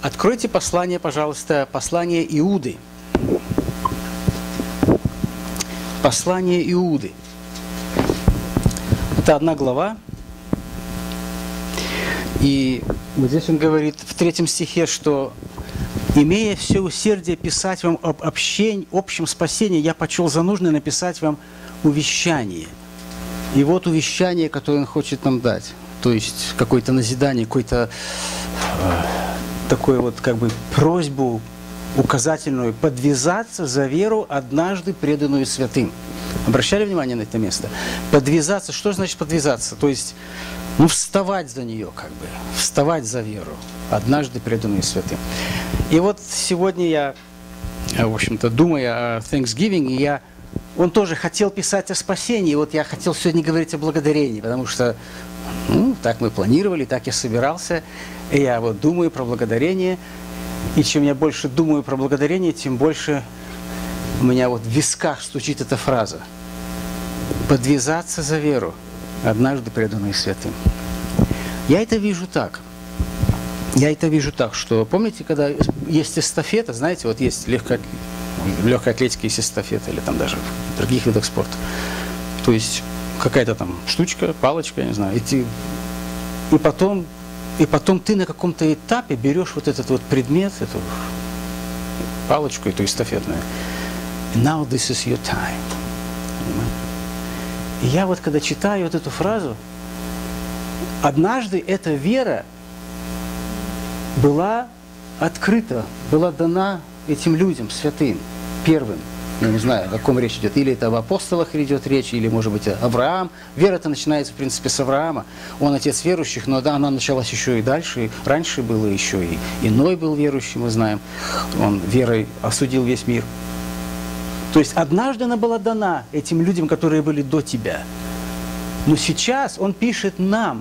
Откройте послание, пожалуйста, послание Иуды. Послание Иуды. Это 1 глава. И вот здесь он говорит в 3 стихе, что «Имея все усердие писать вам об общем спасении, я почел за нужное написать вам увещание». И вот увещание, которое он хочет нам дать. То есть какое-то назидание, какое-то такое вот как бы просьбу указательную подвязаться за веру, однажды преданную святым. Обращали внимание на это место? Подвязаться, что значит подвязаться? То есть, вставать за нее, как бы, вставать за веру, однажды преданную святым. И вот сегодня я, в общем-то, думая о Thanksgiving, он тоже хотел писать о спасении, и вот я хотел сегодня говорить о благодарении, потому что, так мы планировали, так я собирался, и я вот думаю про благодарение, и чем я больше думаю про благодарение, тем больше у меня вот в висках стучит эта фраза. Подвязаться за веру, однажды преданную святым. Я это вижу так. Что, помните, когда есть эстафета, знаете, вот есть легкая атлетика, есть эстафета, или там даже в других видах спорта. То есть какая-то там штучка, палочка, я не знаю, и потом ты на каком-то этапе берешь вот этот вот предмет, эту палочку, эту эстафетную. Now this is your time. И я вот когда читаю вот эту фразу, однажды эта вера была открыта, была дана этим людям, святым, первым. Я не знаю, о каком речь идет. Или это об апостолах идет речь, или, может быть, Авраам. Вера-то начинается, в принципе, с Авраама. Он отец верующих, но да, она началась еще и дальше. И раньше было еще и Ной был верующим, мы знаем. Он верой осудил весь мир. То есть однажды она была дана этим людям, которые были до тебя. Но сейчас он пишет нам.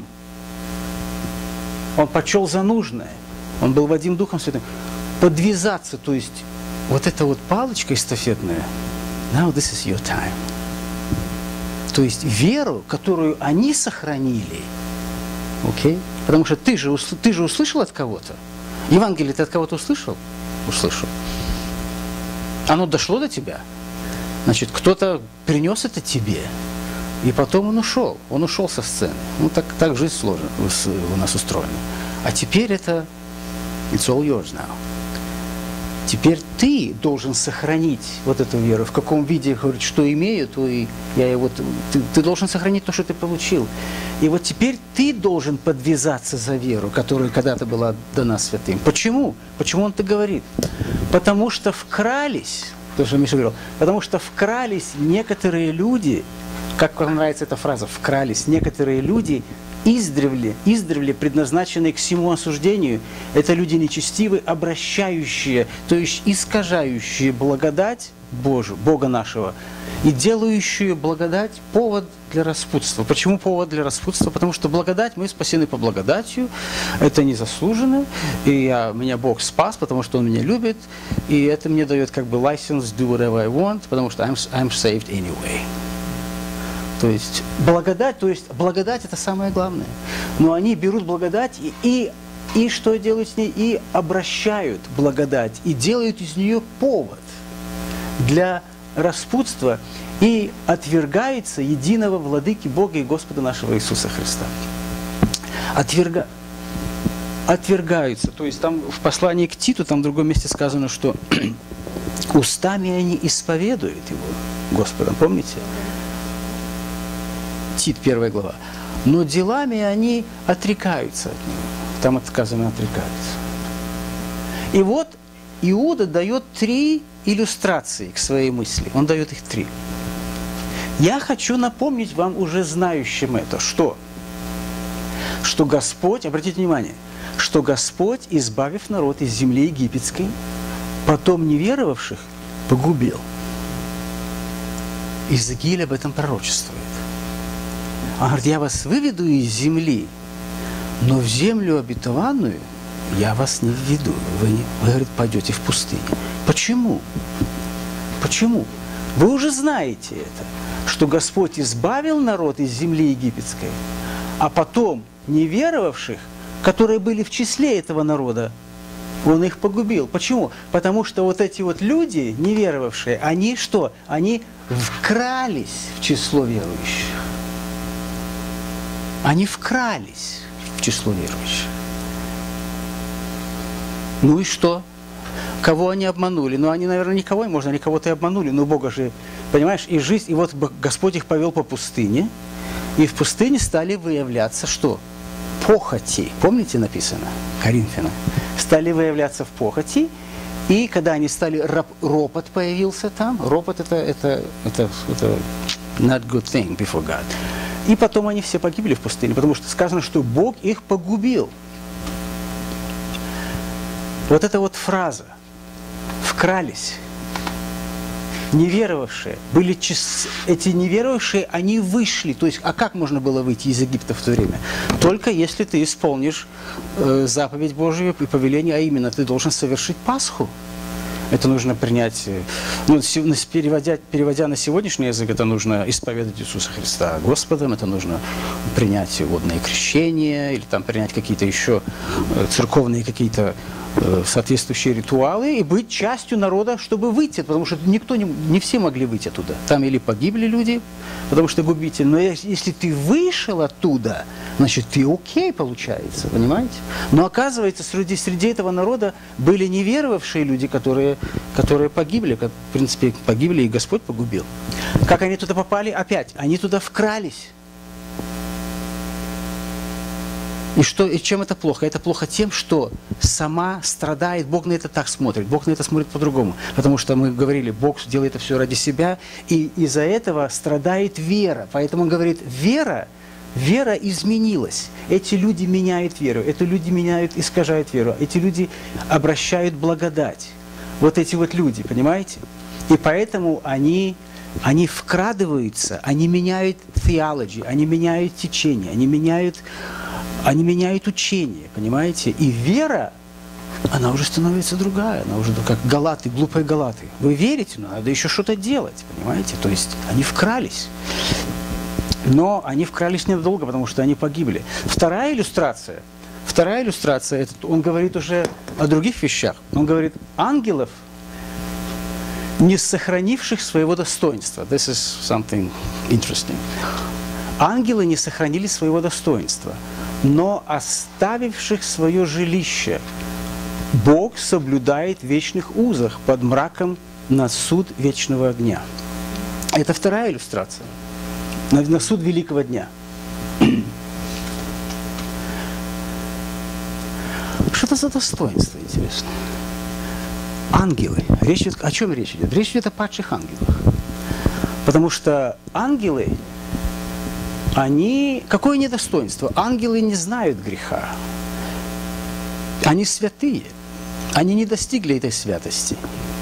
Он почел за нужное. Он был Вадим Духом Святым. Подвязаться, то есть вот эта вот палочка эстафетная. Now this is your time. То есть веру, которую они сохранили. Окей? Потому что ты же услышал от кого-то. Евангелие ты от кого-то услышал? Услышал. Оно дошло до тебя. Значит, кто-то принес это тебе. И потом он ушел. Он ушел со сцены. Так жизнь сложна, у нас устроена. А теперь это it's all yours now. Теперь ты должен сохранить вот эту веру. В каком виде, говорит, что имею, то и я его... Ты должен сохранить то, что ты получил. И вот теперь ты должен подвязаться за веру, которая когда-то была дана святым. Почему? Почему он так говорит? Потому что вкрались, то, что Миша говорил, потому что вкрались некоторые люди, как вам нравится эта фраза, вкрались некоторые люди, издревле предназначенные к всему осуждению. Это люди нечестивые, обращающие, то есть искажающие благодать Божию, Бога нашего, и делающие благодать повод для распутства. Почему повод для распутства? Потому что благодать, мы спасены по благодатью, это незаслуженно, и меня Бог спас, потому что Он меня любит, и это мне дает как бы license do whatever I want, потому что I'm saved anyway. То есть благодать это самое главное. Но они берут благодать и что делают с ней? И обращают благодать, и делают из нее повод для распутства, и отвергается единого владыки Бога и Господа нашего Иисуса Христа. Отвергаются. То есть там в послании к Титу, там в другом месте сказано, что устами они исповедуют Его, Господа. Помните? Тит, 1 глава. Но делами они отрекаются от Него. Там сказано отрекаются. И вот Иуда дает 3 иллюстрации к своей мысли. Он дает их 3. Я хочу напомнить вам, уже знающим это, что Господь, обратите внимание, что Господь, избавив народ из земли египетской, потом неверовавших погубил. Иезекииль об этом пророчествует. Он говорит, я вас выведу из земли, но в землю обетованную я вас не введу. Вы говорит, пойдете в пустыню. Почему? Почему? Вы уже знаете это, что Господь избавил народ из земли египетской, а потом неверовавших, которые были в числе этого народа, Он их погубил. Почему? Потому что вот эти вот люди, неверовавшие, они что? Они вкрались в число верующих. Они вкрались в число верующих. Ну и что? Кого они обманули? Ну, они, наверное, никого, можно, они кого-то и обманули, но Бога же, понимаешь, и жизнь, и вот Господь их повел по пустыне, и в пустыне стали выявляться что? Похоти. Помните, написано? Коринфянам. Стали выявляться в похоти, и когда они стали, ропот появился там, ропот это not good thing before God. И потом они все погибли в пустыне, потому что сказано, что Бог их погубил. Вот эта вот фраза «вкрались», неверовавшие, эти неверовавшие, они вышли. То есть, а как можно было выйти из Египта в то время? Только если ты исполнишь заповедь Божию и повеление, а именно ты должен совершить Пасху. Это нужно принять, ну, переводя на сегодняшний язык, это нужно исповедать Иисуса Христа Господом, это нужно принять водное крещение, или там принять какие-то еще церковные какие-то соответствующие ритуалы и быть частью народа, чтобы выйти, потому что не все могли выйти оттуда. Там или погибли люди, потому что губитель, но если ты вышел оттуда, значит, ты окей, получается, понимаете? Но оказывается, среди этого народа были неверовавшие люди, которые погибли, в принципе, погибли, и Господь погубил. Как они туда попали? Опять, они туда вкрались. И чем это плохо? Это плохо тем, что сама страдает, Бог на это так смотрит, Бог на это смотрит по-другому. Потому что мы говорили, Бог делает это все ради себя, и из-за этого страдает вера. Поэтому он говорит, вера изменилась. Эти люди меняют веру, эти люди искажают веру, эти люди обращают благодать. Вот эти вот люди, понимаете? И поэтому они вкрадываются, они меняют theology, они меняют течение, они меняют учение, понимаете? И вера, она уже становится другая, она уже как галаты, глупые галаты. Вы верите, но надо еще что-то делать, понимаете? То есть они вкрались. Но они вкрались недолго, потому что они погибли. Вторая иллюстрация, он говорит уже о других вещах. Он говорит, ангелов, не сохранивших своего достоинства. This is something interesting. Ангелы не сохранили своего достоинства, но оставивших свое жилище, Бог соблюдает в вечных узах под мраком на суд вечного огня. Это вторая иллюстрация. На суд великого дня. Что это за достоинство, интересно? Ангелы. О чем речь идет? Речь идет о падших ангелах. Потому что ангелы, какое недостоинство? Ангелы не знают греха. Они святые. Они не достигли этой святости.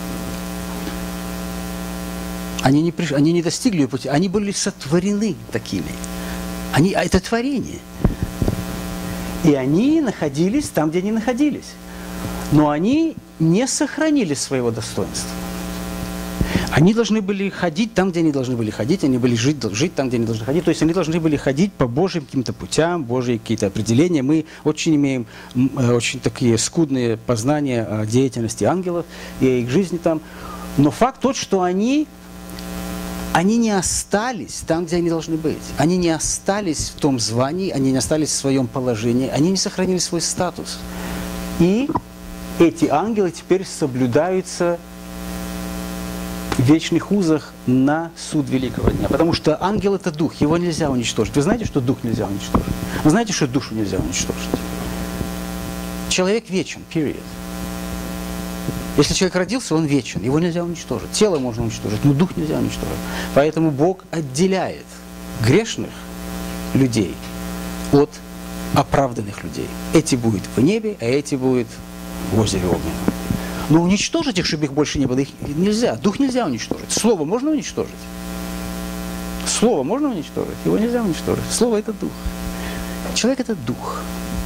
Они не достигли пути. Они были сотворены такими. Это творение. И они находились там, где они находились. Но они не сохранили своего достоинства. Они должны были ходить там, где они должны были ходить, они были жить там, где они должны ходить. То есть они должны были ходить по Божьим каким-то путям, Божьи какие-то определения. Мы очень имеем очень такие скудные познания о деятельности ангелов и о их жизни там. Но факт тот, что они не остались там, где они должны быть. Они не остались в том звании, они не остались в своем положении, они не сохранили свой статус. И эти ангелы теперь соблюдаются в вечных узах на суд великого дня. Потому что ангел – это дух, его нельзя уничтожить. Вы знаете, что дух нельзя уничтожить? Вы знаете, что душу нельзя уничтожить? Человек вечен, period. Если человек родился, он вечен, его нельзя уничтожить. Тело можно уничтожить, но дух нельзя уничтожить. Поэтому Бог отделяет грешных людей от оправданных людей. Эти будут в небе, а эти будут в озере огненном. Но уничтожить их, чтобы их больше не было, их нельзя. Дух нельзя уничтожить. Слово можно уничтожить? Слово можно уничтожить? Его нельзя уничтожить. Слово – это дух. Человек – это дух.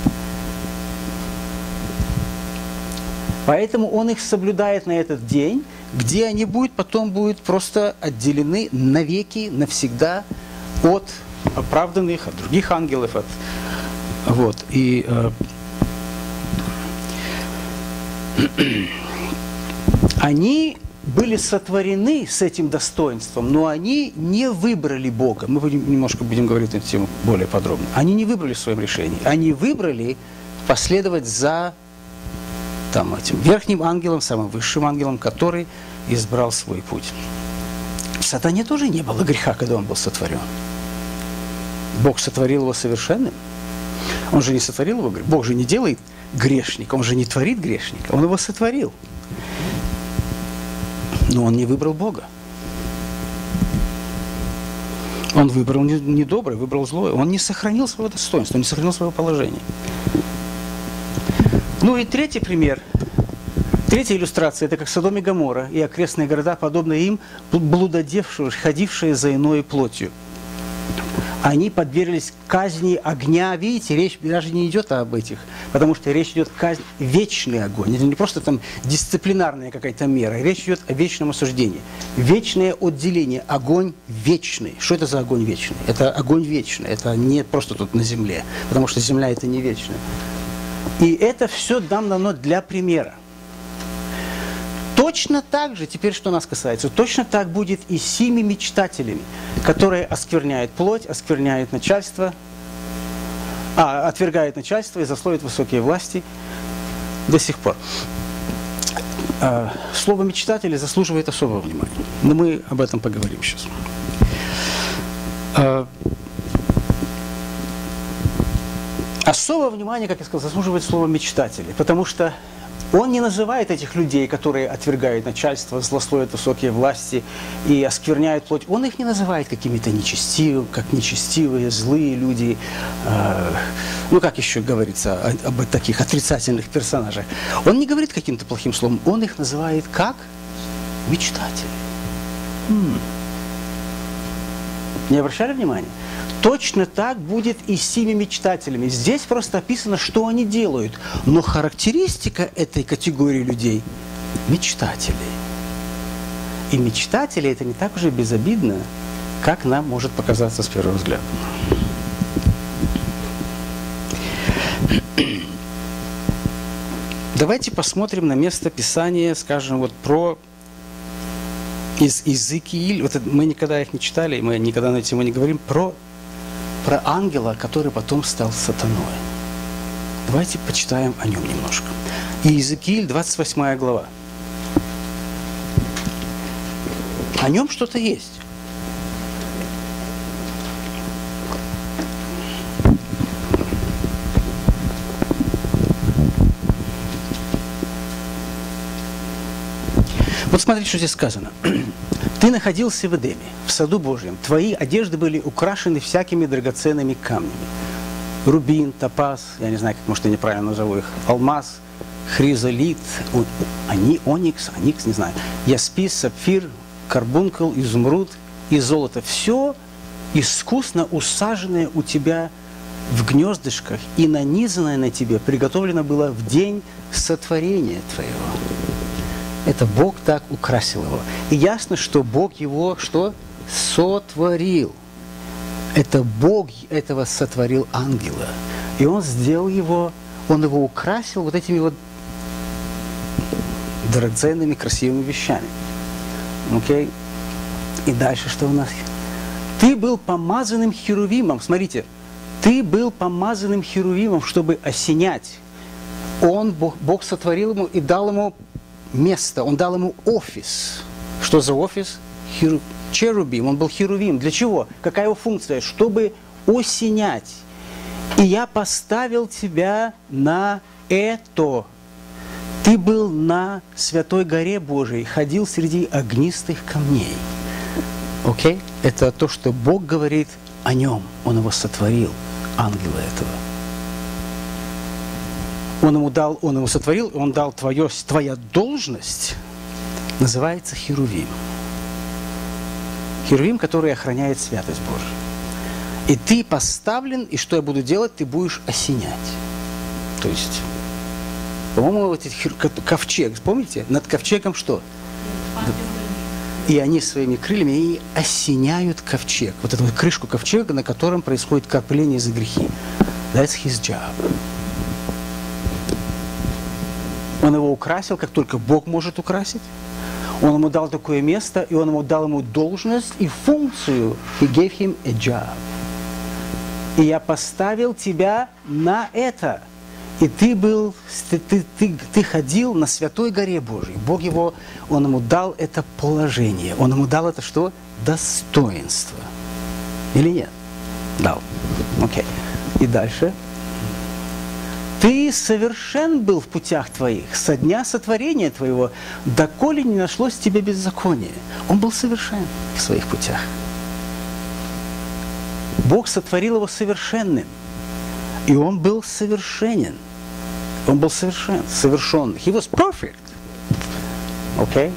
Поэтому он их соблюдает на этот день, где они потом будут просто отделены навеки, навсегда от оправданных, от других ангелов. они были сотворены с этим достоинством, но они не выбрали Бога. Мы немножко будем говорить на эту тему более подробно. Они не выбрали в своем решении. Они выбрали последовать за этим верхним ангелом, самым высшим ангелом, который избрал свой путь. В сатане тоже не было греха, когда он был сотворен. Бог сотворил его совершенным. Он же не сотворил его. Бог же не делает грешника, он же не творит грешника. Он его сотворил. Но он не выбрал Бога. Он выбрал не доброе, выбрал злое. Он не сохранил своего достоинства, он не сохранил своего положения. Ну и третий пример. Третья иллюстрация – это как Содом и Гоморра и окрестные города, подобные им, блудодевшие, ходившие за иною плотью. Они подверглись казни огня. Видите, речь даже не идет об этих, потому что речь идет о казни, вечный огонь. Это не просто там дисциплинарная какая-то мера, речь идет о вечном осуждении. Вечное отделение, огонь вечный. Что это за огонь вечный? Это огонь вечный, это не просто тут на земле, потому что земля это не вечная. И это все нам дано для примера. Точно так же, теперь что нас касается, точно так будет и с сими мечтателями, которые оскверняют плоть, оскверняют начальство, отвергают начальство и засловят высокие власти до сих пор. Слово «мечтатели» заслуживает особого внимания, но мы об этом поговорим сейчас. Особого внимания, как я сказал, заслуживает слово «мечтатели», потому что он не называет этих людей, которые отвергают начальство, злословят высокие власти и оскверняют плоть. Он их не называет какими-то нечестивыми, как нечестивые, злые люди. Ну, как еще говорится об таких отрицательных персонажах. Он не говорит каким-то плохим словом. Он их называет как мечтатели. Не обращали внимания? Точно так будет и с сими мечтателями. Здесь просто описано, что они делают. Но характеристика этой категории людей – мечтатели. И мечтатели – это не так уже безобидно, как нам может показаться с первого взгляда. Давайте посмотрим на место Писания, скажем, вот про Иезекииль. Вот мы никогда их не читали, мы никогда на эту тему не говорим, про ангела, который потом стал сатаной. Давайте почитаем о нем немножко. Иезекииль, 28 глава. О нем что-то есть. Вот смотрите, что здесь сказано. «Ты находился в Эдеме, в саду Божьем. Твои одежды были украшены всякими драгоценными камнями. Рубин, топаз, я не знаю, как, может, я неправильно назову их, алмаз, хризолит, оникс, не знаю, яспис, сапфир, карбункул, изумруд и золото. Все искусно усаженное у тебя в гнездышках и нанизанное на тебе приготовлено было в день сотворения твоего». Это Бог так украсил его. И ясно, что Бог его что? Сотворил. Это Бог этого сотворил ангела. И он сделал его, он его украсил вот этими вот драгоценными, красивыми вещами. Окей? И дальше что у нас? Ты был помазанным херувимом. Смотрите. Ты был помазанным херувимом, чтобы осенять. Бог сотворил ему и дал ему место, он дал ему офис. Что за офис? Черубим, он был херувим. Для чего? Какая его функция? Чтобы осенять. И я поставил тебя на это. Ты был на святой горе Божией, ходил среди огнистых камней. Окей? Это то, что Бог говорит о нем. Он его сотворил, ангела этого. Он его сотворил, он дал твоя должность, называется херувим. Херувим, который охраняет святость Божию. И ты поставлен, и что я буду делать? Ты будешь осенять. То есть, по-моему, вот ковчег, помните? Над ковчегом что? И они своими крыльями и осеняют ковчег. Вот эту вот крышку ковчега, на котором происходит кормление за грехи. That's his job. Он его украсил, как только Бог может украсить. Он ему дал такое место, и он ему дал ему должность и функцию. He gave him a job. И я поставил тебя на это. И ты ходил на святой горе Божьей. Бог его, он ему дал это положение. Он ему дал это что? Достоинство. Или нет? Дал. Окей. И дальше. Ты совершен был в путях твоих со дня сотворения твоего, доколе не нашлось в тебе беззакония. Он был совершен в своих путях. Бог сотворил его совершенным. И он был совершенен. Он был совершенный. He was perfect. Окей?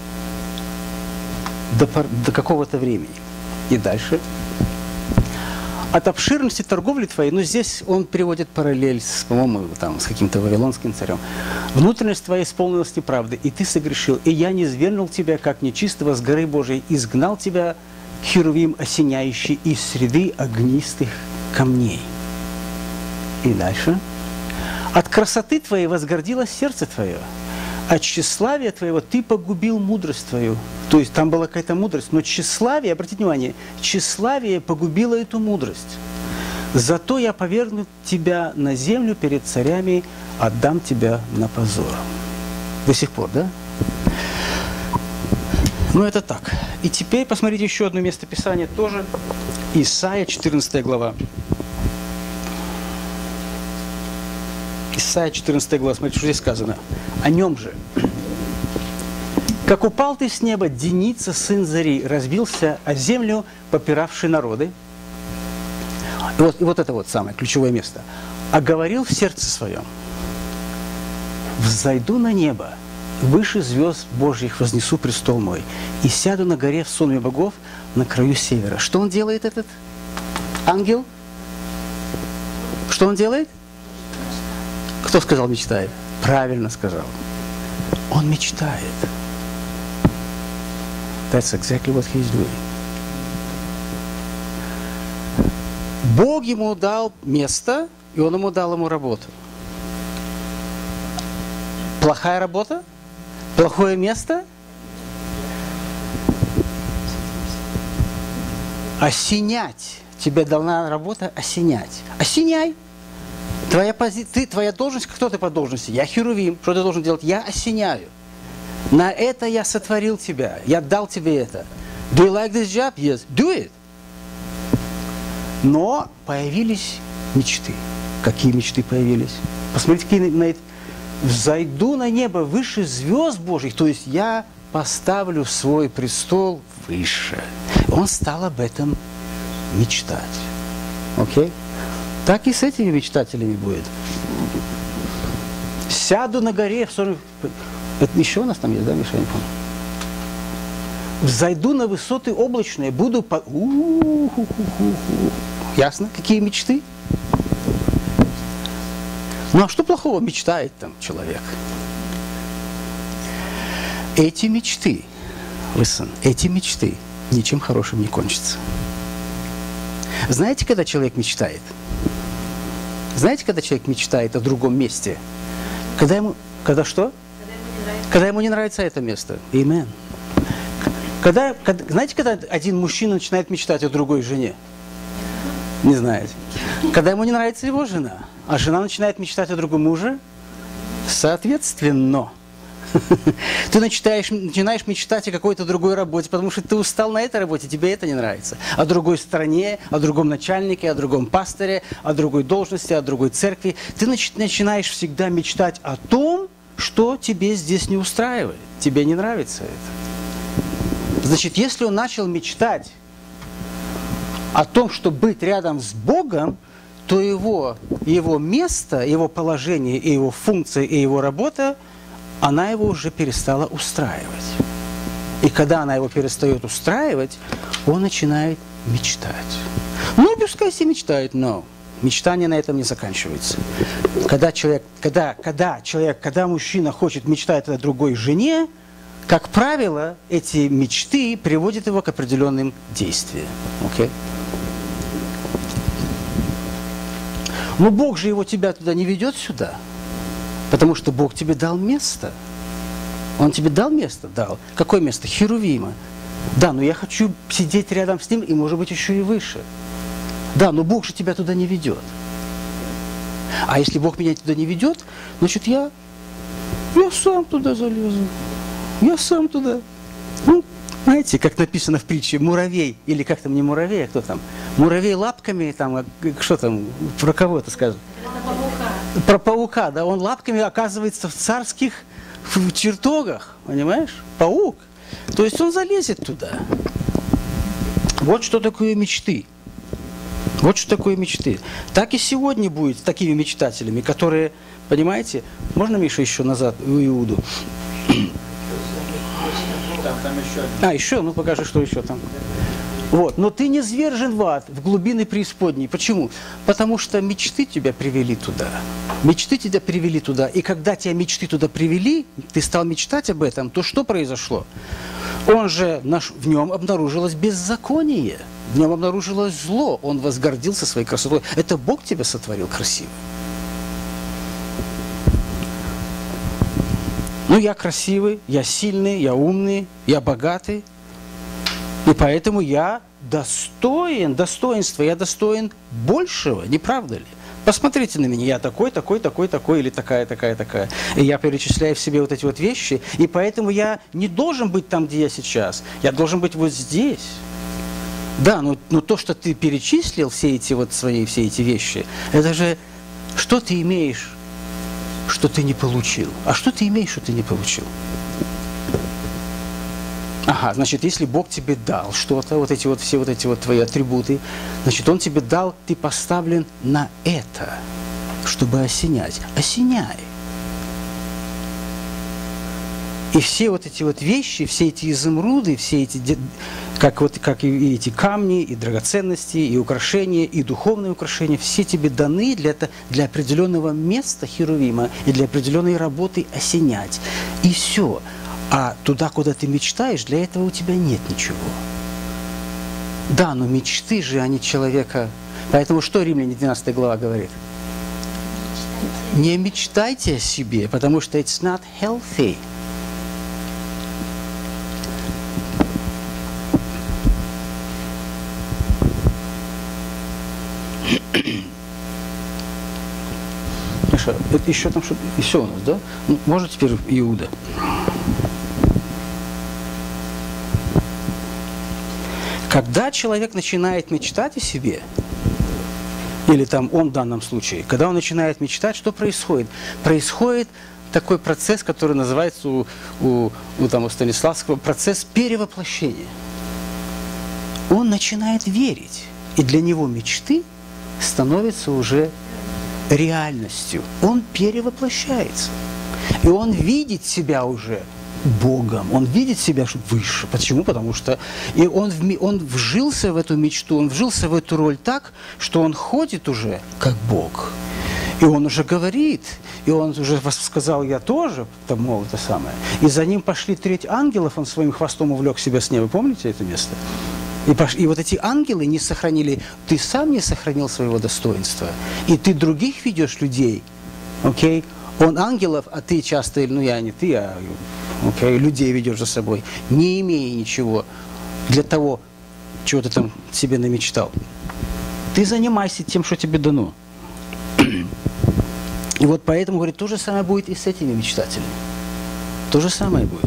До какого-то времени. И дальше. От обширности торговли твоей, ну здесь он переводит параллель, по-моему, с каким-то вавилонским царем. Внутренность твоя исполнилась неправды, и ты согрешил. И я низвергнул тебя, как нечистого, с горы Божией, изгнал тебя, херувим осеняющий, из среды огнистых камней. И дальше. От красоты твоей возгордилось сердце твое. От тщеславия твоего ты погубил мудрость твою. То есть там была какая-то мудрость. Но тщеславие, обратите внимание, тщеславие погубило эту мудрость. Зато я повергну тебя на землю перед царями, отдам тебя на позор. До сих пор, да? Ну это так. И теперь посмотрите еще одно местописание тоже. Исайя, 14 глава. Исайя, 14 глава, смотрите, что здесь сказано. О нем же. «Как упал ты с неба, Деница, сын зари, разбился о землю, попиравший народы». И вот это вот самое ключевое место. «А говорил в сердце своем, взойду на небо, выше звезд Божьих вознесу престол мой, и сяду на горе в сонме богов на краю севера». Что он делает, этот ангел? Что он делает? Кто сказал мечтает? Правильно сказал. Он мечтает. That's exactly what he's doing. Бог ему дал место, и он ему дал ему работу. Плохая работа? Плохое место? Осенять. Тебе дана работа осенять. Осеняй. Твоя должность, кто ты по должности? Я херувим. Что ты должен делать? Я осеняю. На это я сотворил тебя. Я дал тебе это. Do you like this job? Yes. Do it. Но появились мечты. Какие мечты появились? Посмотрите, какие на это. Взойду на небо выше звезд Божьих. То есть я поставлю свой престол выше. Он стал об этом мечтать. Окей? Так и с этими мечтателями будет. Сяду на горе. Это еще у нас там есть, да, Миша? Я не помню. Взойду на высоты облачные, буду по... Ясно? Какие мечты? Ну а что плохого мечтает там человек? Эти мечты, listen, эти мечты ничем хорошим не кончатся. Знаете, когда человек мечтает? Знаете, когда человек мечтает о другом месте? Когда что? Когда ему не нравится это место. Amen. Знаете, когда один мужчина начинает мечтать о другой жене? Не знаете. Когда ему не нравится его жена, а жена начинает мечтать о другом муже, соответственно, ты начинаешь мечтать о какой-то другой работе, потому что ты устал на этой работе, тебе это не нравится. О другой стране, о другом начальнике, о другом пасторе, о другой должности, о другой церкви. Ты начинаешь всегда мечтать о том, что тебе здесь не устраивает. Тебе не нравится это. Значит, если он начал мечтать о том, что быть рядом с Богом, то его место, его положение, и его функция, и его работа, она его уже перестала устраивать. И когда она его перестает устраивать, он начинает мечтать. Ну, пускай себе мечтает, но мечтание на этом не заканчивается. Когда мужчина хочет мечтать о другой жене, как правило, эти мечты приводят его к определенным действиям. Okay? Но Бог же тебя туда не ведет сюда. Потому что Бог тебе дал место. Он тебе дал место? Дал. Какое место? Херувима. Да, но я хочу сидеть рядом с ним и, может быть, еще и выше. Да, но Бог же тебя туда не ведет. А если Бог меня туда не ведет, значит, я сам туда залезу. Я сам туда. Ну, знаете, как написано в притче, муравей, или как там, не муравей, а кто там? Муравей лапками, там, что там, про кого это сказано? Про паука, да, он лапками оказывается в царских чертогах, понимаешь? Паук. То есть он залезет туда. Вот что такое мечты. Вот что такое мечты. Так и сегодня будет с такими мечтателями, которые, понимаете, можно, Миша, еще назад, в Иуду? Там еще. Еще, ну покажи, что еще там. Вот, но ты не низвержен в ад, в глубины преисподней. Почему? Потому что мечты тебя привели туда. Мечты тебя привели туда. И когда тебя мечты туда привели, ты стал мечтать об этом, то что произошло? В нем обнаружилось беззаконие, в нем обнаружилось зло. Он возгордился своей красотой. Это Бог тебя сотворил красивым. Ну, я красивый, я сильный, я умный, я богатый. И поэтому я достоин достоинства, я достоин большего, не правда ли? Посмотрите на меня, я такой, или такая. И я перечисляю в себе вот эти вот вещи, и поэтому я не должен быть там, где я сейчас. Я должен быть вот здесь. Да, но то, что ты перечислил, все эти вещи, это же, что ты имеешь, что ты не получил. А что ты имеешь, что ты не получил? Ага, значит, если Бог тебе дал что-то, все эти твои атрибуты, значит, Он тебе дал, ты поставлен на это, чтобы осенять. Осеняй. И все вот эти вот вещи, все эти изумруды, все эти, как и эти камни, и драгоценности, и украшения, и духовные украшения, все тебе даны для определенного места херувима и для определенной работы осенять. И все. А туда, куда ты мечтаешь, для этого у тебя нет ничего. Да, но мечты же, они человека... Поэтому что Римляне 12 глава говорит? Не мечтайте о себе, потому что it's not healthy. Хорошо, это еще там что-то... И все у нас, да? Ну, может теперь Иуда. Когда человек начинает мечтать о себе, или там он в данном случае, когда он начинает мечтать, что происходит? Происходит такой процесс, который называется у Станиславского процесс перевоплощения. Он начинает верить, и для него мечты становятся уже реальностью. Он перевоплощается, и он видит себя уже Богом, он видит себя выше. Почему? Потому что и он вжился в эту мечту, он вжился в эту роль так, что он ходит уже как Бог. И он уже говорит, и он уже сказал, я тоже, тому это самое. И за ним пошли 3 ангелов, он своим хвостом увлек себя с неба. Помните это место? И вот эти ангелы не сохранили, ты сам не сохранил своего достоинства. И ты других ведешь людей, окей? Он ангелов, а ты часто, ну я не ты, а людей ведешь за собой, не имея ничего для того, чего ты там себе намечтал. Ты занимайся тем, что тебе дано. И вот поэтому, говорит, то же самое будет и с этими мечтателями. То же самое будет.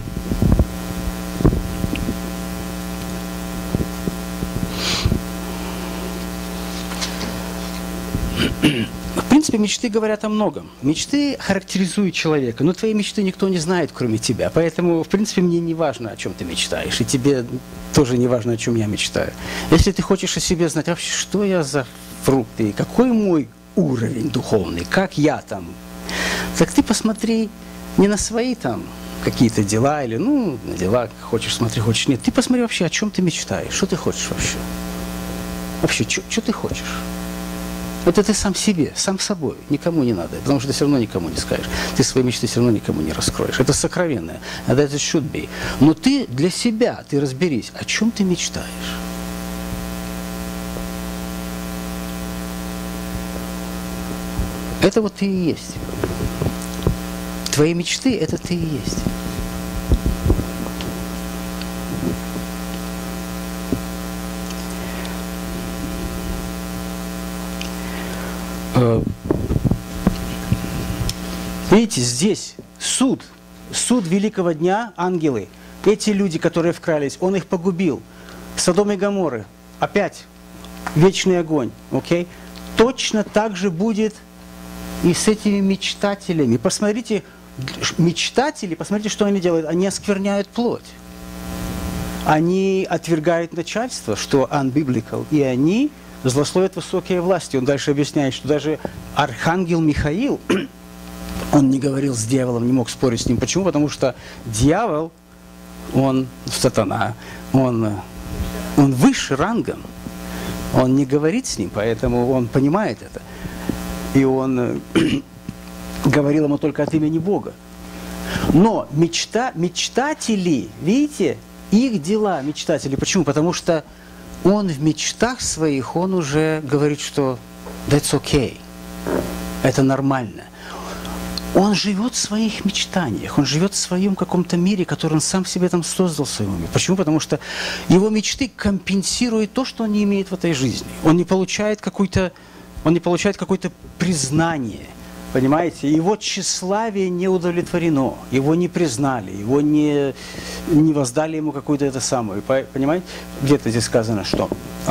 В принципе, мечты говорят о многом. Мечты характеризуют человека, но твои мечты никто не знает, кроме тебя. Поэтому, в принципе, мне не важно, о чем ты мечтаешь, и тебе тоже не важно, о чем я мечтаю. Если ты хочешь о себе знать, вообще, что я за фрукты, какой мой уровень духовный, как я там, так ты посмотри не на свои там какие-то дела, или, ну, на дела хочешь смотри, хочешь нет. Ты посмотри вообще, о чем ты мечтаешь, что ты хочешь вообще. Вообще, что ты хочешь? Это ты сам себе, сам собой, никому не надо, потому что ты все равно никому не скажешь. Ты свои мечты все равно никому не раскроешь. Это сокровенное, это should be. Но ты для себя, ты разберись, о чем ты мечтаешь. Это вот ты и есть. Твои мечты – это ты и есть. Видите, здесь суд великого дня, ангелы, эти люди, которые вкрались, он их погубил. Содом и Гоморры, опять вечный огонь, окей? Точно так же будет и с этими мечтателями. Посмотрите, мечтатели, посмотрите, что они делают. Они оскверняют плоть. Они отвергают начальство, что unbiblical, и они злословят высокие власти. Он дальше объясняет, что даже архангел Михаил, он не говорил с дьяволом, не мог спорить с ним. Почему? Потому что дьявол, он сатана, он выше рангом. Он не говорит с ним, поэтому он понимает это. И он говорил ему только от имени Бога. Но мечтатели, видите, их дела мечтатели. Почему? Потому что он в мечтах своих, он уже говорит, что that's okay, это нормально. Он живет в своих мечтаниях, он живет в своем каком-то мире, который он сам себе там создал в своем уме. Почему? Потому что его мечты компенсируют то, что он не имеет в этой жизни. Он не получает какое-то признание, понимаете? Его тщеславие не удовлетворено, его не признали, его не воздали ему какую-то это самое. Понимаете? Где-то здесь сказано, что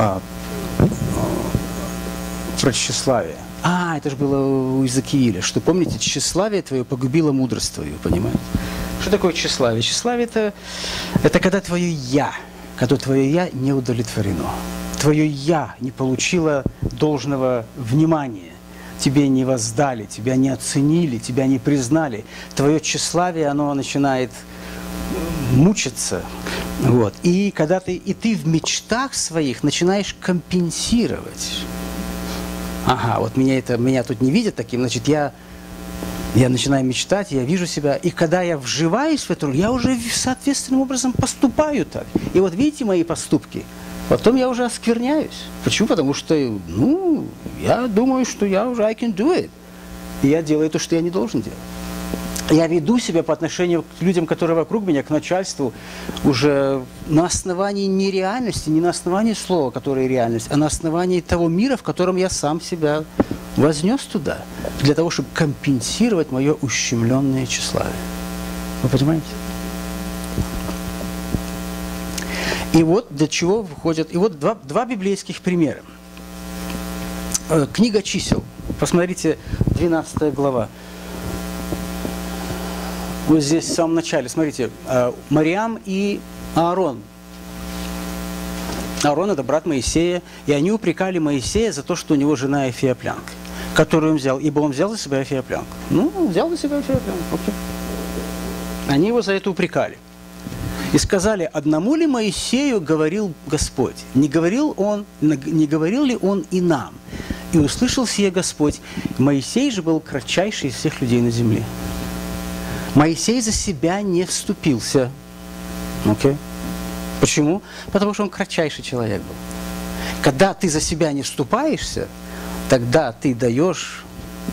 про тщеславие. Это же было у Иезекииля, что, помните, тщеславие твое погубило мудрость твою, понимаете? Что такое тщеславие? Тщеславие это когда твое «я», не удовлетворено. Твое «я» не получило должного внимания, тебе не воздали, тебя не оценили, тебя не признали. Твое тщеславие, оно начинает мучиться. Вот. И когда ты в мечтах своих начинаешь компенсировать. Вот меня тут не видят таким, значит, я начинаю мечтать, я вижу себя, и когда я вживаюсь в эту роль, я уже соответственным образом поступаю так. И вот видите мои поступки, потом я уже оскверняюсь. Почему? Потому что, я думаю, что я уже I can do it. И я делаю то, что я не должен делать. Я веду себя по отношению к людям, которые вокруг меня, к начальству, уже на основании не реальности, не на основании слова, которое реальность, а на основании того мира, в котором я сам себя вознес туда, для того, чтобы компенсировать мое ущемленное тщеславие. Вы понимаете? И вот для чего выходят... И вот два библейских примера. Книга чисел. Посмотрите, 12 глава. Вот здесь в самом начале, смотрите, Мариам и Аарон. Аарон – это брат Моисея, и они упрекали Моисея за то, что у него жена эфиоплянка, которую он взял, ибо он взял за себя эфиоплянку. Взял за себя эфиоплянку, окей. Они его за это упрекали. И сказали, одному ли Моисею говорил Господь? Не говорил ли он и нам? И услышал сие Господь. Моисей же был кратчайший из всех людей на земле. Моисей за себя не вступился. Okay. Почему? Потому что он кратчайший человек был. Когда ты за себя не вступаешься, тогда ты даешь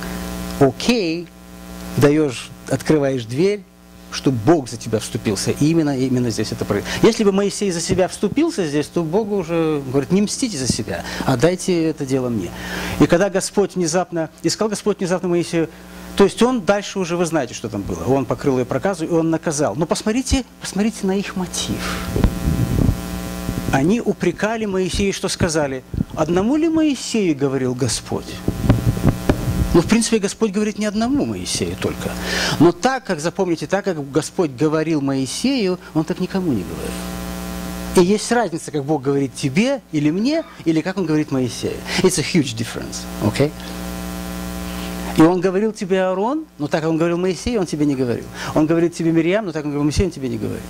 открываешь дверь, чтобы Бог за тебя вступился. И именно здесь это происходит. Если бы Моисей за себя вступился здесь, то Бог уже говорит, не мстите за себя, а дайте это дело мне. И когда искал Господь внезапно Моисею, то есть он дальше уже, вы знаете, что там было. Он покрыл ее проказу, и он наказал. Но посмотрите на их мотив. Они упрекали Моисея, что сказали, одному ли Моисею говорил Господь? В принципе, Господь говорит не одному Моисею только. Но запомните, так как Господь говорил Моисею, Он так никому не говорил. И есть разница, как Бог говорит тебе или мне, или как Он говорит Моисею. It's a huge difference, okay? И Он говорил тебе Аарон, но так как Он говорил Моисею, Он тебе не говорил. Он говорит тебе Мириам, но так как Он говорил Моисею, Он тебе не говорит.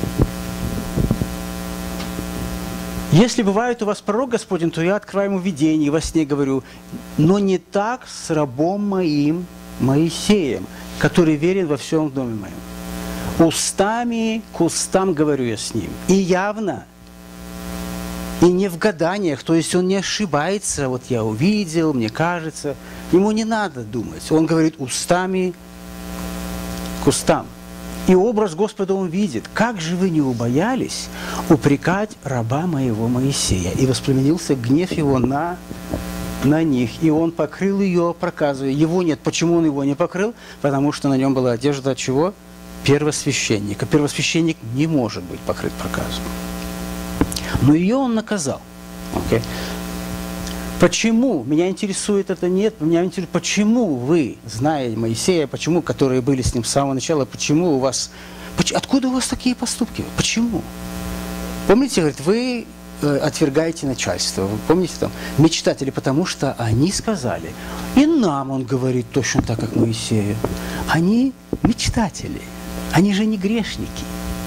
Если бывает у вас пророк Господень, то я открываю ему видение и во сне говорю, но не так с рабом моим Моисеем, который верен во всем в доме моем. Устами к устам говорю я с ним. И явно, и не в гаданиях, то есть он не ошибается, вот я увидел, мне кажется. Ему не надо думать. Он говорит устами кустам. И образ Господа он видит. Как же вы не убоялись упрекать раба моего Моисея? И воспламенился гнев его на них. И он покрыл ее проказой. Его нет. Почему он его не покрыл? Потому что на нем была одежда от чего? Первосвященника. Первосвященник не может быть покрыт проказом. Но ее он наказал. Okay? Почему? Меня интересует это нет. Меня интересует, почему вы, зная Моисея, почему, которые были с ним с самого начала, почему у вас... Откуда у вас такие поступки? Почему? Помните, говорит, вы отвергаете начальство. Вы помните там? Мечтатели, потому что они сказали. И нам он говорит точно так, как Моисею. Они мечтатели. Они же не грешники.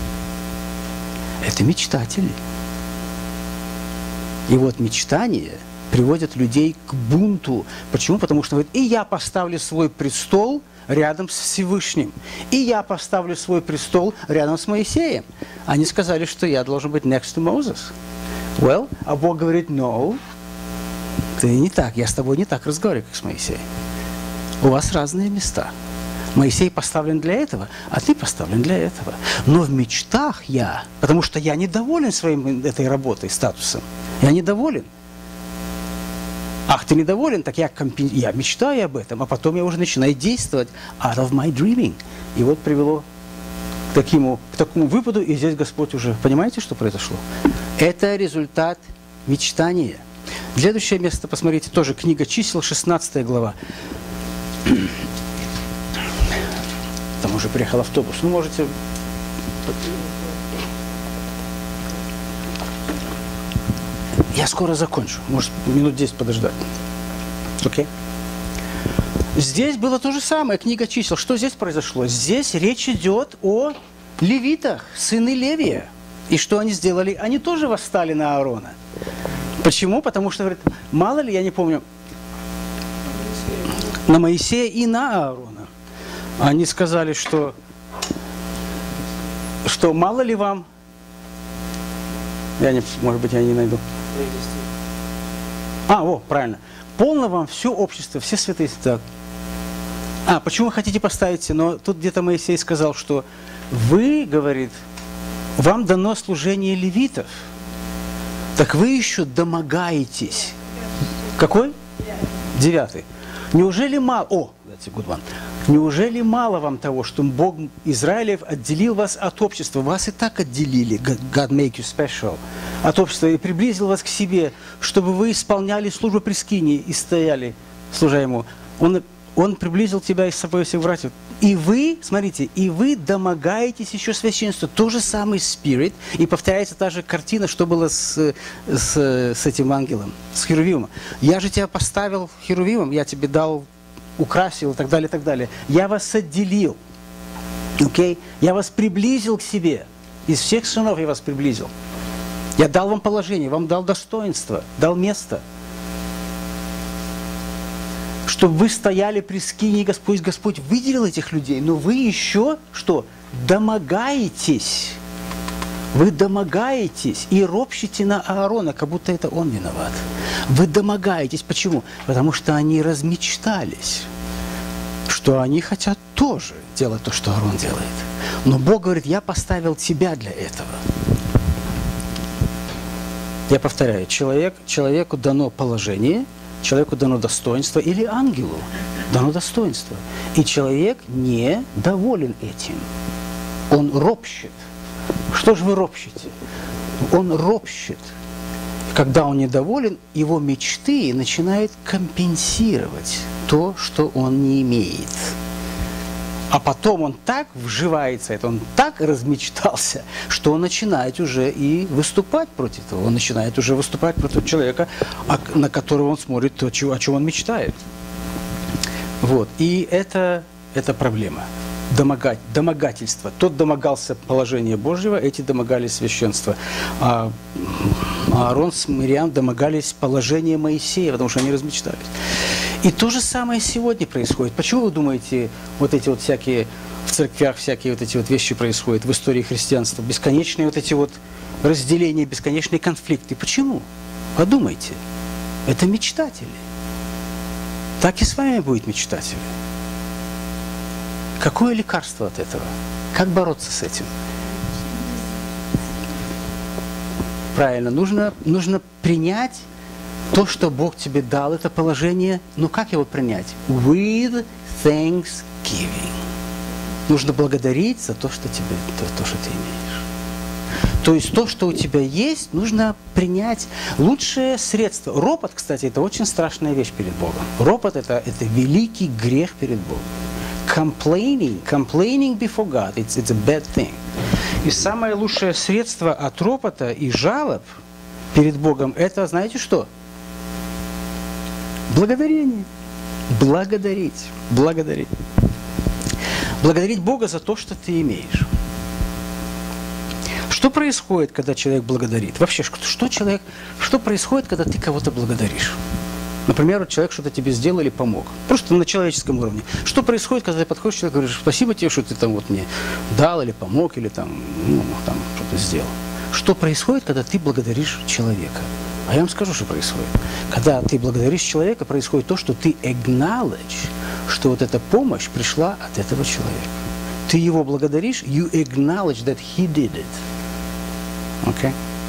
Это мечтатели. И вот мечтание приводят людей к бунту. Почему? Потому что говорит, и я поставлю свой престол рядом с Всевышним. И я поставлю свой престол рядом с Моисеем. Они сказали, что я должен быть next to Moses. Well, а Бог говорит, no, ты не так, я с тобой не так разговариваю, как с Моисеем. У вас разные места. Моисей поставлен для этого, а ты поставлен для этого. Но в мечтах я, потому что я недоволен своей этой работой, статусом. Я недоволен. Ах, ты недоволен? Так я мечтаю об этом, а потом я уже начинаю действовать out of my dreaming. И вот привело к такому выпаду, и здесь Господь уже... Понимаете, что произошло? Это результат мечтания. Следующее место, посмотрите, тоже книга Чисел, 16 глава. Там уже приехал автобус. Ну, можете... Я скоро закончу. Может, минут 10 подождать. Окей? Здесь было то же самое, книга Чисел. Что здесь произошло? Здесь речь идет о левитах, сыны Левия. И что они сделали? Они тоже восстали на Аарона. Почему? Потому что, говорит, мало ли, я не помню, на Моисея и на Аарона. Они сказали, что мало ли вам, может быть, я не найду. Правильно. Полно вам все общество, все святые. Так. Почему вы хотите поставить? Но тут где-то Моисей сказал, что вы, говорит, вам дано служение левитов. Так вы еще домогаетесь. Какой? 9. Неужели мало... that's a good one. Неужели мало вам того, что Бог Израилев отделил вас от общества? Вас и так отделили, God make you special, от общества, и приблизил вас к себе, чтобы вы исполняли службу при скинии и стояли, служа Ему. Он приблизил тебя и с собой всех братьев. И вы, смотрите, и вы домогаетесь еще священства. То же самый Spirit. И повторяется та же картина, что было с этим ангелом, с Херувимом. Я же тебя поставил Херувимом, я тебе дал, украсил и так далее, и так далее. Я вас отделил. Okay? Я вас приблизил к себе. Из всех сынов я вас приблизил. Я дал вам положение, вам дал достоинство, дал место. Чтобы вы стояли при скинии Господь. Господь выделил этих людей, но вы еще, что? Домогаетесь. Вы домогаетесь и ропщите на Аарона, как будто это он виноват. Вы домогаетесь. Почему? Потому что они размечтались, что они хотят тоже делать то, что Аарон делает. Но Бог говорит, я поставил тебя для этого. Я повторяю, человеку дано положение, человеку дано достоинство, или ангелу дано достоинство. И человек не доволен этим. Он ропщет. Что же вы ропщите? Он ропщет. Когда он недоволен, его мечты начинают компенсировать то, что он не имеет. А потом он так вживается, он так размечтался, что он начинает уже и выступать против этого. Он начинает уже выступать против человека, на которого он смотрит, о чем он мечтает. Вот. И это проблема. Домогательство. Тот домогался положения Божьего, эти домогались священства. А Аарон с Мириам домогались положения Моисея, потому что они размечтались. И то же самое сегодня происходит. Почему вы думаете, вот эти вот всякие в церквях, всякие вот эти вот вещи происходят в истории христианства? Бесконечные вот эти вот разделения, бесконечные конфликты. Почему? Подумайте. Это мечтатели. Так и с вами будет мечтатели. Какое лекарство от этого? Как бороться с этим? Правильно, нужно принять то, что Бог тебе дал, это положение. Но как его принять? With thanksgiving. Нужно благодарить за то, что тебе, то, что ты имеешь. То есть то, что у тебя есть, нужно принять. Лучшее средство. Ропот, кстати, это очень страшная вещь перед Богом. Ропот это великий грех перед Богом. Complaining before God, it's a bad thing. И самое лучшее средство от ропота и жалоб перед Богом, это, знаете что? Благодарение. Благодарить. Благодарить. Благодарить Бога за то, что ты имеешь. Что происходит, когда человек благодарит? Вообще, что происходит, когда ты кого-то благодаришь? Например, вот человек что-то тебе сделал или помог. Просто на человеческом уровне. Что происходит, когда ты подходишь к человеку и говоришь: спасибо тебе, что ты там вот мне дал или помог, или там что-то сделал. Что происходит, когда ты благодаришь человека? А я вам скажу, что происходит. Когда ты благодаришь человека, происходит то, что ты acknowledge, что вот эта помощь пришла от этого человека. Ты его благодаришь, you acknowledge that he did it. Okay?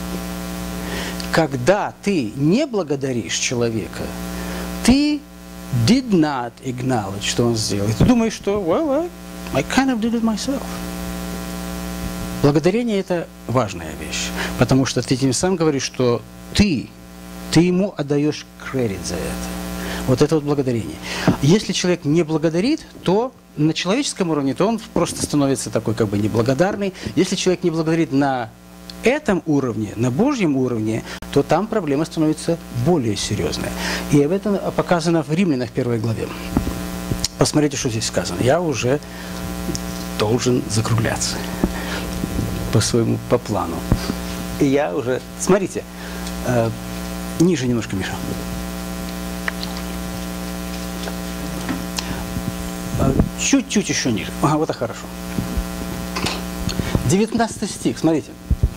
Когда ты не благодаришь человека, ты did not acknowledge, что он сделал. И ты думаешь, что well, I kind of did it myself. Благодарение – это важная вещь, потому что ты тем самым говоришь, что ты ему отдаешь кредит за это. Вот это вот благодарение. Если человек не благодарит, то на человеческом уровне, то он просто становится такой как бы неблагодарный. Если человек не благодарит на этом уровне, на Божьем уровне, то там проблема становится более серьезная. И об этом показано в Римлянах 1 главе. Посмотрите, что здесь сказано. Я уже должен закругляться по плану. И я уже... Смотрите, ниже немножко, Миша. Чуть-чуть еще ниже. Ага, вот так хорошо. 19 стих, смотрите.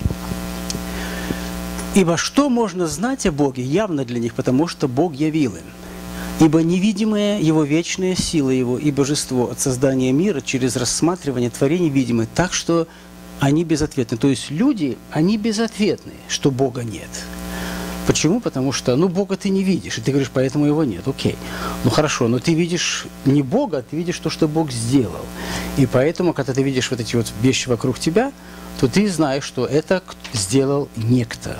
«Ибо что можно знать о Боге явно для них, потому что Бог явил им. Ибо невидимая Его вечная сила Его и божество от создания мира через рассматривание творений видимы, так что они безответны». То есть люди, они безответны, что Бога нет. Почему? Потому что, Бога ты не видишь, и ты говоришь, поэтому Его нет. Окей. Хорошо, но ты видишь не Бога, а ты видишь то, что Бог сделал. И поэтому, когда ты видишь вот эти вот вещи вокруг тебя, то ты знаешь, что это сделал некто.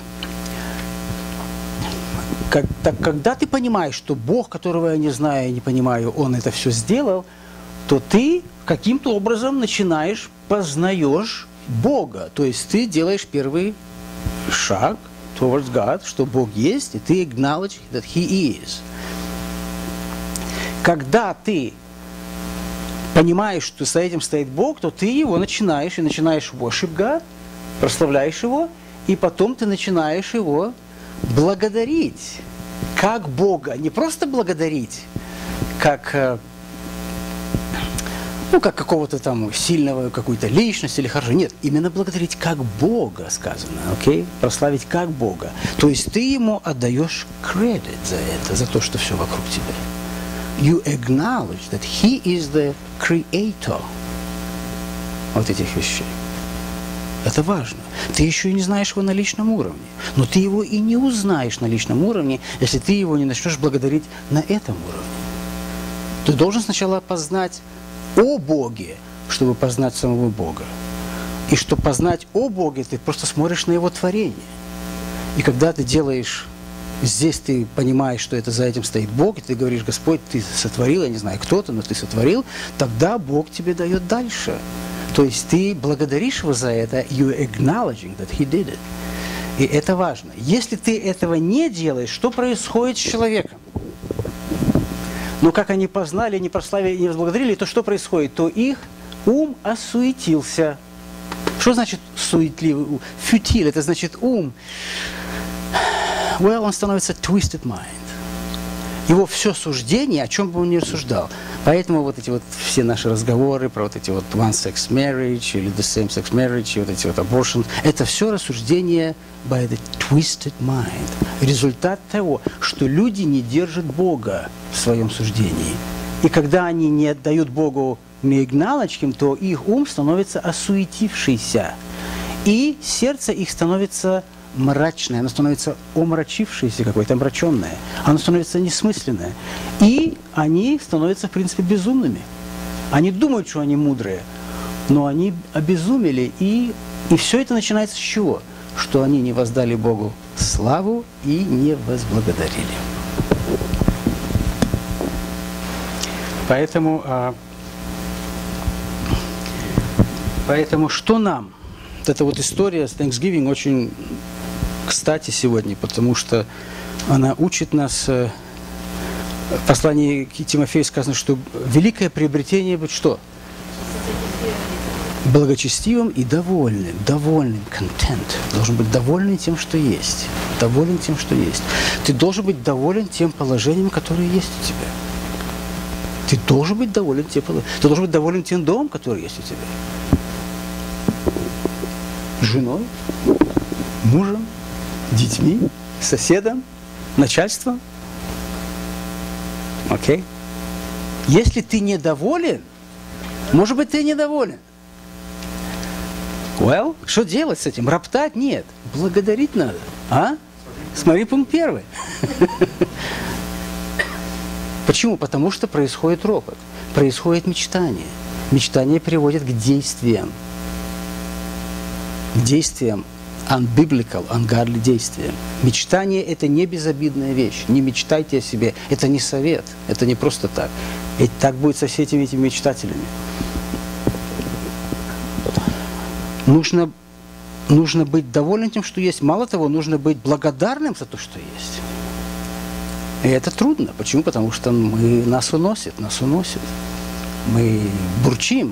Когда ты понимаешь, что Бог, которого я не знаю и не понимаю, Он это все сделал, то ты каким-то образом познаешь Бога. То есть ты делаешь первый шаг towards God, что Бог есть, и ты acknowledge that He is. Когда ты понимаешь, что за этим стоит Бог, то ты его начинаешь worship God, прославляешь Его, и потом ты начинаешь Его благодарить как Бога. Не просто благодарить, как какого-то там сильного, какую-то личность или хорошо. Нет, именно благодарить как Бога сказано, окей? Прославить как Бога. То есть ты Ему отдаешь кредит за это, за то, что все вокруг тебя. You acknowledge that He is the creator вот этих вещей. Это важно. Ты еще и не знаешь Его на личном уровне. Но ты Его и не узнаешь на личном уровне, если ты Его не начнешь благодарить на этом уровне. Ты должен сначала познать о Боге, чтобы познать самого Бога. И чтобы познать о Боге, ты просто смотришь на Его творение. И когда ты делаешь... Здесь ты понимаешь, что это за этим стоит Бог, и ты говоришь: Господь, ты сотворил, я не знаю, кто-то, но ты сотворил, тогда Бог тебе дает дальше. То есть ты благодаришь Его за это, you acknowledging that He did it. И это важно. Если ты этого не делаешь, что происходит с человеком? Как они познали, не прославили, не возблагодарили, то что происходит? То их ум осуетился. Что значит суетливый? Фютиль, это значит ум. Он становится twisted mind. Его все суждение, о чем бы он ни рассуждал. Поэтому вот эти вот все наши разговоры про вот эти вот one-sex marriage или the same-sex marriage, и вот эти вот abortion, это все рассуждение by the twisted mind. Результат того, что люди не держат Бога в своем суждении. И когда они не отдают Богу не игналочким, то их ум становится осуетившийся. И сердце их становится мрачное, оно становится омрачившееся какое-то, омраченное. Оно становится несмысленное. И они становятся, в принципе, безумными. Они думают, что они мудрые, но они обезумели. И все это начинается с чего? Что они не воздали Богу славу и не возблагодарили. Поэтому что нам? Вот эта вот история с Thanksgiving очень кстати сегодня, потому что она учит нас. В послании к Тимофею сказано, что великое приобретение быть что? Благочестивым и довольным. Довольным, контент. Должен быть доволен тем, что есть. Доволен тем, что есть. Ты должен быть доволен тем положением, которое есть у тебя. Ты должен быть доволен тем положением. Ты должен быть доволен тем домом, который есть у тебя. Женой, мужем, детьми, соседом, начальством. Окей? Если ты недоволен, может быть, ты недоволен. Well, что делать с этим? Роптать? Нет. Благодарить надо. А? Смотри, пункт 1. Почему? Потому что происходит ропот, происходит мечтание. Мечтание приводит к действиям. К действиям unbiblical, ungodly действиям. Мечтание – это не безобидная вещь. Не мечтайте о себе. Это не совет. Это не просто так. И так будет со всеми этими мечтателями. Нужно быть довольным тем, что есть. Мало того, нужно быть благодарным за то, что есть. И это трудно. Почему? Потому что нас уносит. Мы бурчим.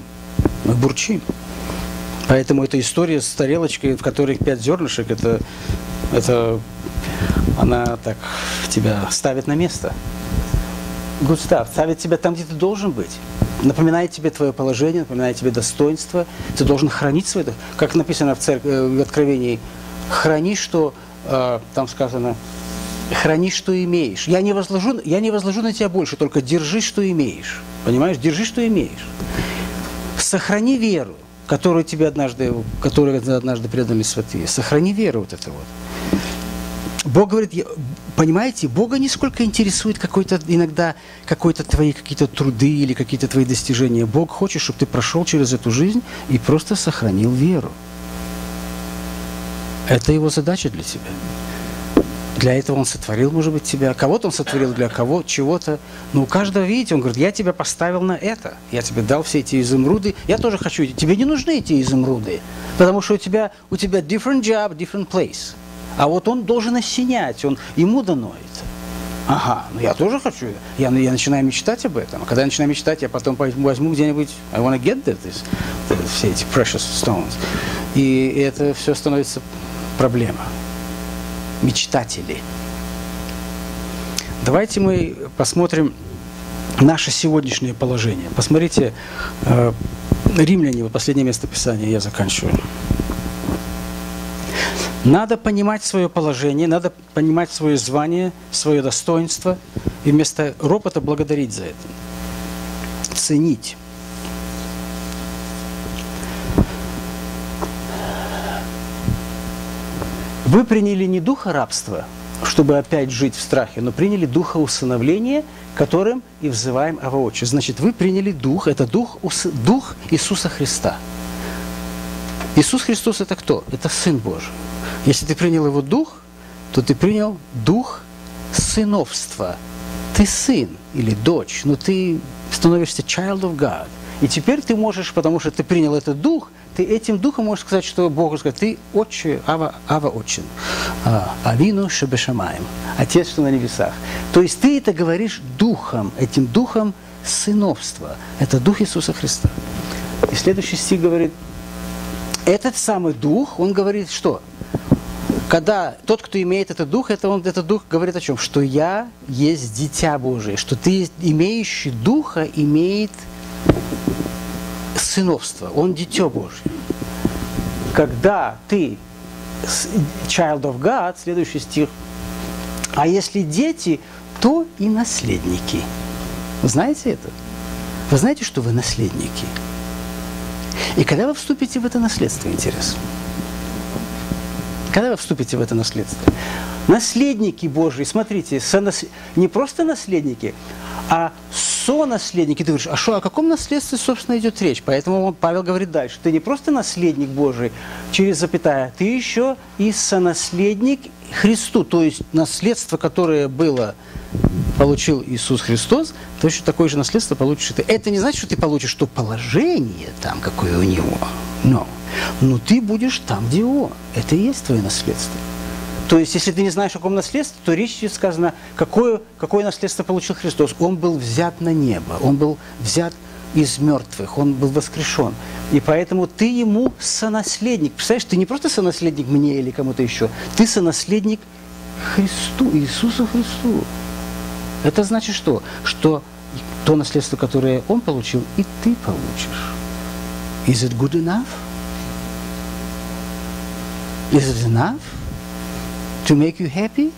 Поэтому эта история с тарелочкой, в которой 5 зернышек, это она так тебя ставит на место. Good stuff. Ставит тебя там, где ты должен быть. Напоминает тебе твое положение, напоминает тебе достоинство. Ты должен хранить свое, как написано в Откровении, храни, что, там сказано, храни, что имеешь. Я не возложу на тебя больше, только держи, что имеешь. Понимаешь? Держи, что имеешь. Сохрани веру, которую однажды предали святые. Сохрани веру вот это вот. Бог говорит, понимаете, Бога нисколько интересует иногда твои какие-то труды или какие-то твои достижения. Бог хочет, чтобы ты прошел через эту жизнь и просто сохранил веру. Это его задача для тебя. Для этого Он сотворил, может быть, тебя. Кого-то Он сотворил для чего-то. Но у каждого, видите, Он говорит, я тебя поставил на это. Я тебе дал все эти изумруды. Я тоже хочу. Тебе не нужны эти изумруды. Потому что у тебя different job, different place. А вот он должен осенять, ему дано это. Ага, ну я тоже хочу. Я начинаю мечтать об этом. А когда я начинаю мечтать, я потом возьму где-нибудь, I wanna get this, все эти precious stones. И это все становится проблема. Мечтатели. Давайте мы посмотрим наше сегодняшнее положение. Посмотрите, Римляне, последнее место Писания, я заканчиваю. Надо понимать свое положение, надо понимать свое звание, свое достоинство, и вместо ропота благодарить за это. Ценить. Вы приняли не духа рабства, чтобы опять жить в страхе, но приняли духа усыновления, которым и взываем Ава Отче. Значит, вы приняли дух, это дух Иисуса Христа. Иисус Христос – это кто? Это Сын Божий. Если ты принял Его дух, то ты принял дух сыновства. Ты сын или дочь, но ты становишься child of God. И теперь ты можешь, потому что ты принял этот дух, ты этим духом можешь сказать, что Богу сказать, ты отче, Ава Отчин, Авину Шебешамаем, Отец, что на небесах. То есть ты это говоришь духом, этим духом сыновства. Это дух Иисуса Христа. И следующий стих говорит, этот самый дух, он говорит, что? Когда тот, кто имеет этот дух говорит о чем? Что я есть дитя Божие, что ты, имеющий духа, имеет сыновство, он дитё Божие. Когда ты child of God, следующий стих, а если дети, то и наследники. Вы знаете это? Вы знаете, что вы наследники? И когда вы вступите в это наследство, интересно? Когда вы вступите в это наследство? Наследники Божьи, смотрите, не просто наследники, а сонаследники. Ты говоришь, о каком наследстве, собственно, идет речь? Поэтому Павел говорит дальше. Ты не просто наследник Божий, через запятая, ты еще и сонаследник Христу. То есть наследство, которое получил Иисус Христос, точно такое же наследство получишь и ты. Это не значит, что ты получишь то положение там, какое у него. Но ты будешь там, где он. Это и есть твое наследство. То есть, если ты не знаешь, о каком наследстве, то речь идет сказано, какое наследство получил Христос. Он был взят на небо, он был взят из мертвых, он был воскрешен. И поэтому ты ему сонаследник. Представляешь, ты не просто сонаследник мне или кому-то еще, ты сонаследник Христу, Иисусу Христу. Это значит что? Что то наследство, которое он получил, и ты получишь. Is it good enough? Is it enough to make you happy?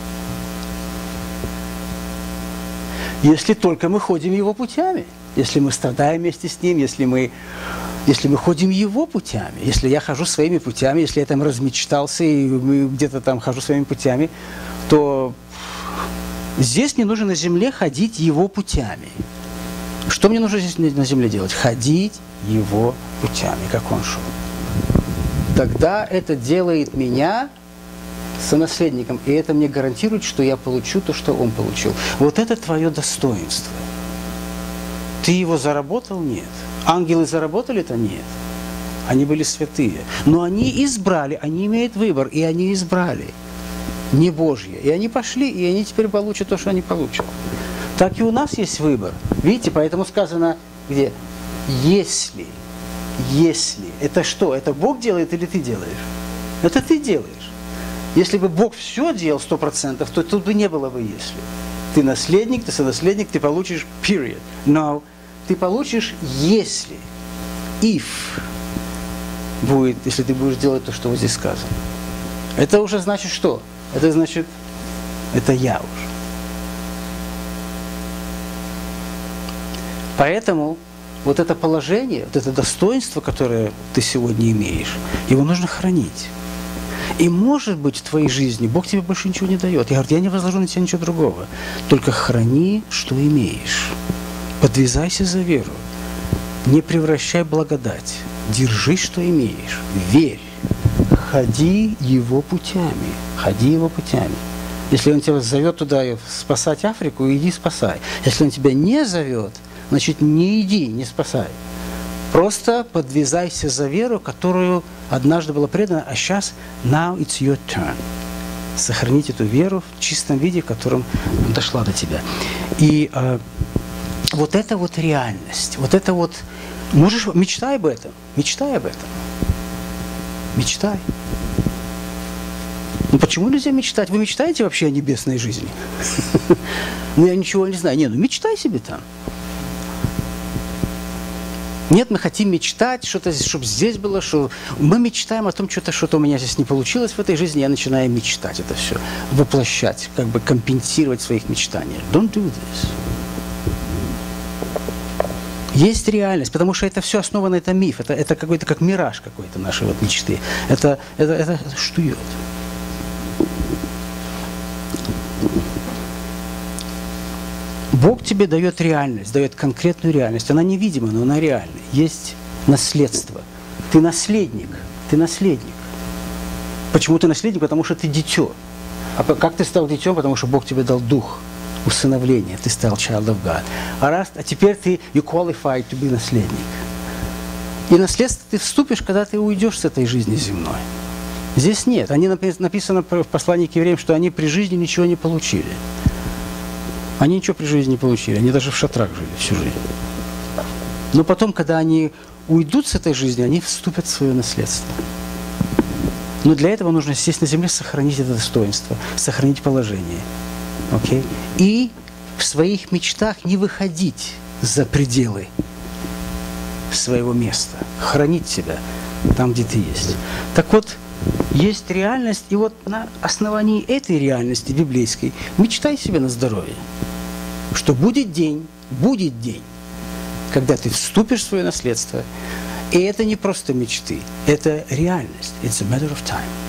Если только мы ходим его путями, если мы страдаем вместе с ним, если мы ходим его путями, если я хожу своими путями, если я там размечтался и где-то там хожу своими путями, то здесь мне нужно на земле ходить его путями. Что мне нужно здесь на земле делать? Ходить его путями, как он шел. Тогда это делает меня сонаследником, и это мне гарантирует, что я получу то, что он получил. Вот это твое достоинство. Ты его заработал? Нет. Ангелы заработали-то? Нет. Они были святые. Но они избрали, они имеют выбор, и они избрали. Не Божье. И они пошли, и они теперь получат то, что они получат. Так и у нас есть выбор. Видите, поэтому сказано, где? Если. Это что? Это Бог делает или ты делаешь? Это ты делаешь. Если бы Бог все делал 100%, то тут бы не было бы «если». Ты наследник, ты сонаследник, ты получишь period. Но ты получишь «если». If будет, если ты будешь делать то, что вот здесь сказано. Это уже значит что? Это значит, это я уже. Поэтому вот это положение, вот это достоинство, которое ты сегодня имеешь, его нужно хранить. И может быть в твоей жизни Бог тебе больше ничего не дает. Я говорю, я не возложу на тебя ничего другого. Только храни, что имеешь. Подвязайся за веру. Не превращай благодать. Держи, что имеешь. Верь. Ходи его путями. Ходи его путями. Если он тебя зовет туда спасать Африку, иди спасай. Если он тебя не зовет, значит, не иди, не спасай. Просто подвязайся за веру, которую однажды была предана, а сейчас now it's your turn. Сохранить эту веру в чистом виде, в котором дошла до тебя. И вот это вот реальность, вот это вот... мечтай об этом, мечтай об этом. Мечтай. Ну почему нельзя мечтать? Вы мечтаете вообще о небесной жизни? Ну я ничего не знаю. Ну мечтай себе там. Нет, мы хотим мечтать, что-то, чтобы здесь было, что мы мечтаем о том, что-то у меня здесь не получилось в этой жизни, я начинаю мечтать это все, воплощать, как бы компенсировать в своих мечтаниях. Don't do this. Есть реальность, потому что это все основано, это миф, это какой-то как мираж какой-то нашей вот мечты. Это штует. Бог тебе дает реальность, дает конкретную реальность. Она невидима, но она реальна. Есть наследство. Ты наследник. Ты наследник. Почему ты наследник? Потому что ты дитё. А как ты стал дитём? Потому что Бог тебе дал дух усыновления. Ты стал child of God. А теперь ты you qualified to be наследник. И наследство ты вступишь, когда ты уйдешь с этой жизни земной. Здесь нет. Написано в послании к евреям, что они при жизни ничего не получили. Они ничего при жизни не получили, они даже в шатрах жили всю жизнь. Но потом, когда они уйдут с этой жизни, они вступят в свое наследство. Но для этого нужно сесть на земле, сохранить это достоинство, сохранить положение. Okay? И в своих мечтах не выходить за пределы своего места, хранить себя там, где ты есть. Так вот, есть реальность, и вот на основании этой реальности библейской мечтай себе на здоровье, что будет день, когда ты вступишь в свое наследство. И это не просто мечты, это реальность. It's a matter of time.